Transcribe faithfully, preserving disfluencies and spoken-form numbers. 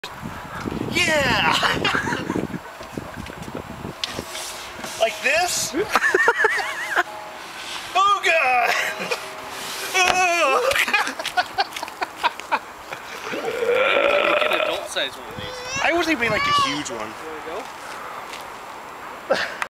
Yeah! Like this? Oh god! Oh. Make an adult size one of these. I wasn't even like a huge one. You wanna go?